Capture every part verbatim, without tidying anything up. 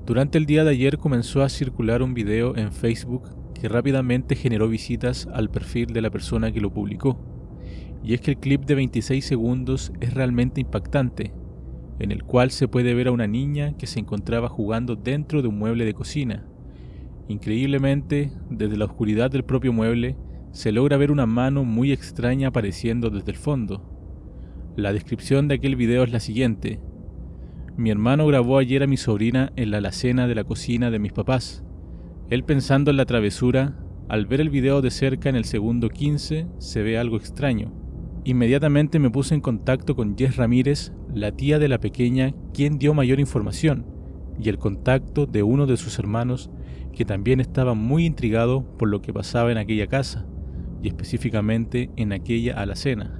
Durante el día de ayer comenzó a circular un video en Facebook que rápidamente generó visitas al perfil de la persona que lo publicó. Y es que el clip de veintiséis segundos es realmente impactante, en el cual se puede ver a una niña que se encontraba jugando dentro de un mueble de cocina. Increíblemente, desde la oscuridad del propio mueble, se logra ver una mano muy extraña apareciendo desde el fondo. La descripción de aquel video es la siguiente: mi hermano grabó ayer a mi sobrina en la alacena de la cocina de mis papás. Él, pensando en la travesura, al ver el video de cerca en el segundo quince, se ve algo extraño. Inmediatamente me puse en contacto con Jess Ramírez, la tía de la pequeña, quien dio mayor información, y el contacto de uno de sus hermanos, que también estaba muy intrigado por lo que pasaba en aquella casa, y específicamente en aquella alacena.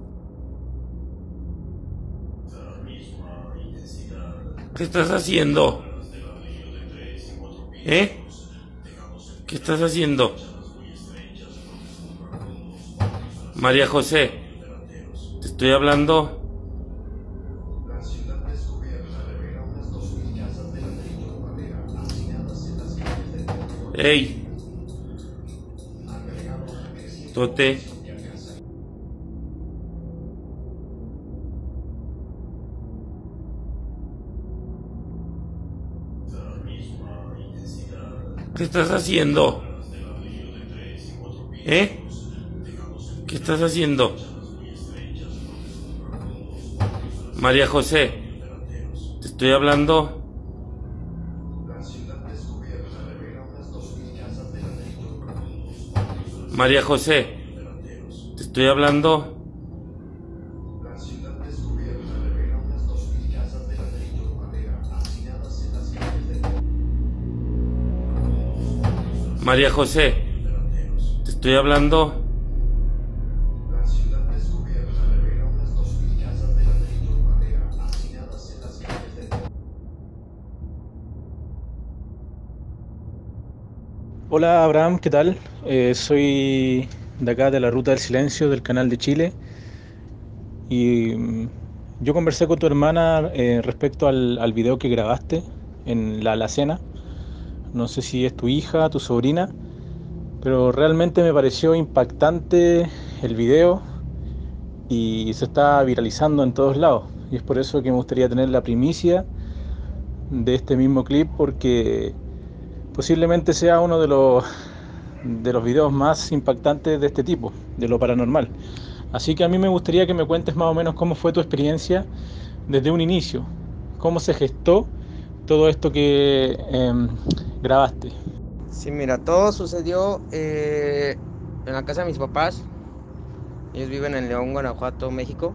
¿Qué estás haciendo? ¿Eh? ¿Qué estás haciendo? María José, te estoy hablando. ¡Ey! Tote. ¿Qué estás haciendo? ¿Eh? ¿Qué estás haciendo? María José, te estoy hablando. María José, te estoy hablando. María José, te estoy hablando. Hola Abraham, ¿qué tal? Eh, soy de acá de la Ruta del Silencio del Canal de Chile y mm, yo conversé con tu hermana eh, respecto al, al video que grabaste en la alacena. No sé si es tu hija, tu sobrina, pero realmente me pareció impactante el video y se está viralizando en todos lados. Y es por eso que me gustaría tener la primicia de este mismo clip, porque posiblemente sea uno de los, de los videos más impactantes de este tipo, de lo paranormal. Así que a mí me gustaría que me cuentes más o menos cómo fue tu experiencia desde un inicio, cómo se gestó todo esto que eh, grabaste. Sí, mira, todo sucedió eh, en la casa de mis papás. Ellos viven en León, Guanajuato, México.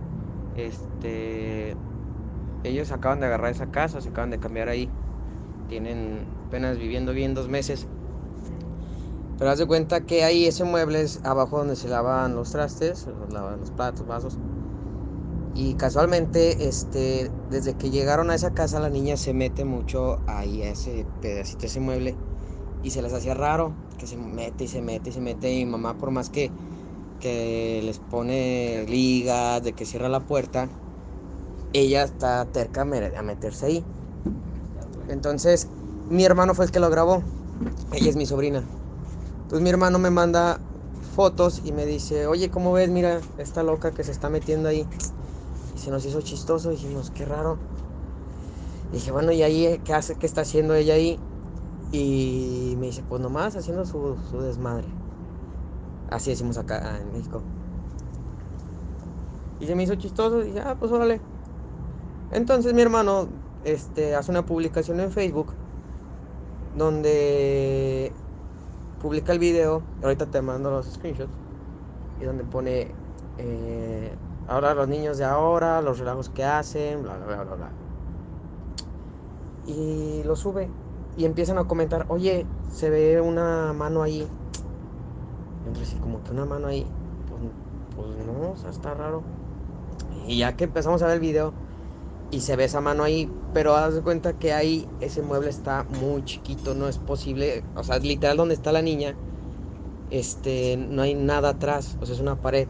Este, ellos acaban de agarrar esa casa, se acaban de cambiar ahí. Tienen apenas viviendo bien dos meses. Pero haz de cuenta que ahí ese mueble es abajo donde se lavan los trastes, los, lavan los platos, vasos. Y casualmente, este, desde que llegaron a esa casa, la niña se mete mucho ahí a ese pedacito, ese mueble. Y se les hacía raro, que se mete y se mete y se mete. Y mi mamá, por más que, que les pone ligas, de que cierra la puerta, ella está terca a meterse ahí. Entonces, mi hermano fue el que lo grabó. Ella es mi sobrina. Entonces mi hermano me manda fotos y me dice: oye, ¿cómo ves? Mira, esta loca que se está metiendo ahí. Y se nos hizo chistoso, dijimos, qué raro. Y dije, bueno, ¿y ahí qué hace? ¿Qué está haciendo ella ahí? Y me dice, pues nomás haciendo su, su desmadre. Así decimos acá en México. Y se me hizo chistoso y dije, ah, pues órale. Entonces mi hermano este, hace una publicación en Facebook donde publica el video. Ahorita te mando los screenshots. Y donde pone eh, ahora los niños de ahora, los relajos que hacen, bla, bla, bla, bla, bla. Y lo sube. Y empiezan a comentar, oye, se ve una mano ahí. Entonces, como que una mano ahí. Pues, pues no, o sea, está raro. Y ya que empezamos a ver el video y se ve esa mano ahí, pero haz de cuenta que ahí ese mueble está muy chiquito, no es posible. O sea, literal donde está la niña, este, no hay nada atrás, o sea, es una pared.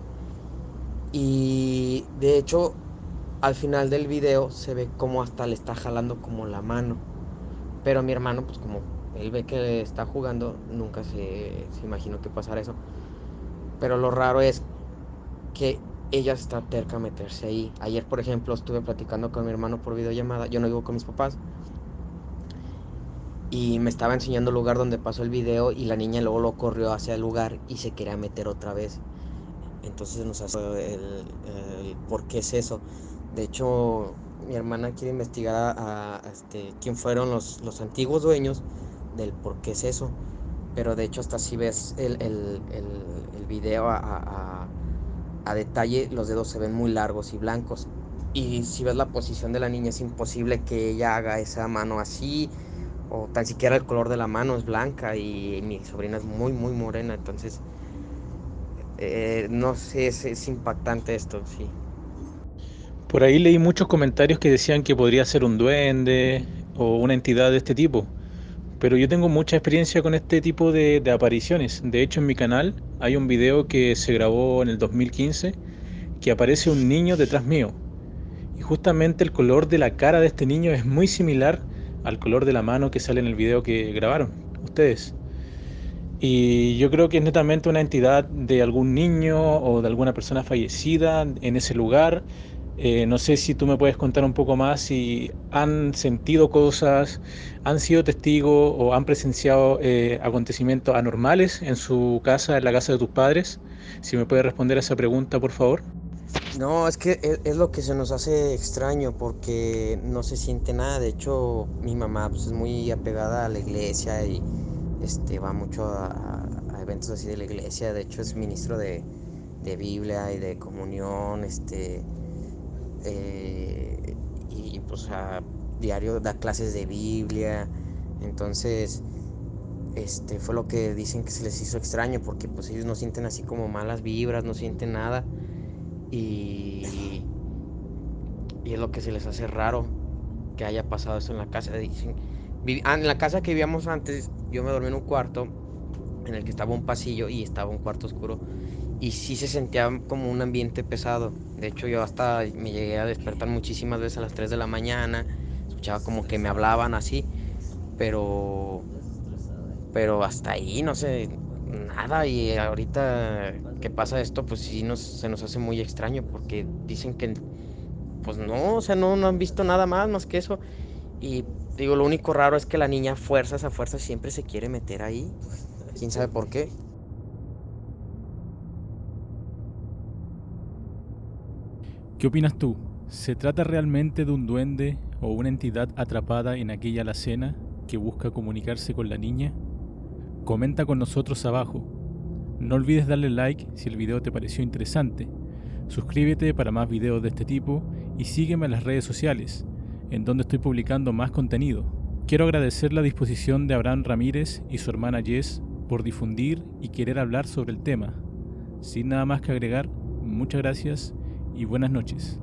Y de hecho, al final del video se ve como hasta le está jalando como la mano. Pero mi hermano, pues como él ve que está jugando, nunca se, se imaginó que pasara eso. Pero lo raro es que ella está terca a meterse ahí. Ayer, por ejemplo, estuve platicando con mi hermano por videollamada. Yo no vivo con mis papás. Y me estaba enseñando el lugar donde pasó el video y la niña luego lo corrió hacia el lugar y se quería meter otra vez. Entonces nos hace el, el por qué es eso. De hecho, mi hermana quiere investigar a, a, este, quién fueron los, los antiguos dueños del por qué es eso. Pero de hecho hasta si ves el, el, el, el video a, a, a detalle, los dedos se ven muy largos y blancos. Y si ves la posición de la niña, es imposible que ella haga esa mano así, o tan siquiera el color de la mano es blanca y mi sobrina es muy, muy morena. Entonces, eh, no sé, es, es impactante esto, sí. Por ahí leí muchos comentarios que decían que podría ser un duende o una entidad de este tipo, pero yo tengo mucha experiencia con este tipo de, de apariciones. De hecho, en mi canal hay un video que se grabó en el dos mil quince que aparece un niño detrás mío. Y justamente el color de la cara de este niño es muy similar al color de la mano que sale en el video que grabaron ustedes. Y yo creo que es netamente una entidad de algún niño o de alguna persona fallecida en ese lugar. Eh, no sé si tú me puedes contar un poco más si han sentido cosas, han sido testigos o han presenciado eh, acontecimientos anormales en su casa, en la casa de tus padres. Si me puedes responder a esa pregunta, por favor. No, es que es, es lo que se nos hace extraño porque no se siente nada. De hecho, mi mamá pues, es muy apegada a la iglesia y este, va mucho a, a- a eventos así de la iglesia. De hecho, es ministro de, de Biblia y de comunión, este, eh, y pues a diario da clases de Biblia. Entonces, este, fue lo que dicen que se les hizo extraño porque pues ellos no sienten así como malas vibras, no sienten nada. Y, y es lo que se les hace raro que haya pasado eso en la casa. Dicen, vi- ah, en la casa que vivíamos antes, yo me dormí en un cuarto en el que estaba un pasillo y estaba un cuarto oscuro. Y sí se sentía como un ambiente pesado. De hecho, yo hasta me llegué a despertar muchísimas veces a las tres de la mañana. Escuchaba como que me hablaban así, pero, pero hasta ahí, no sé, nada. Y ahorita que pasa esto, pues sí nos, se nos hace muy extraño porque dicen que pues no, o sea, no, no han visto nada más, más que eso. Y digo, lo único raro es que la niña a fuerzas, a fuerzas siempre se quiere meter ahí. ¿Quién sabe por qué? ¿Qué opinas tú? ¿Se trata realmente de un duende o una entidad atrapada en aquella alacena que busca comunicarse con la niña? Comenta con nosotros abajo. No olvides darle like si el video te pareció interesante. Suscríbete para más videos de este tipo y sígueme en las redes sociales, en donde estoy publicando más contenido. Quiero agradecer la disposición de Abraham Ramírez y su hermana Jess por difundir y querer hablar sobre el tema. Sin nada más que agregar, muchas gracias y buenas noches.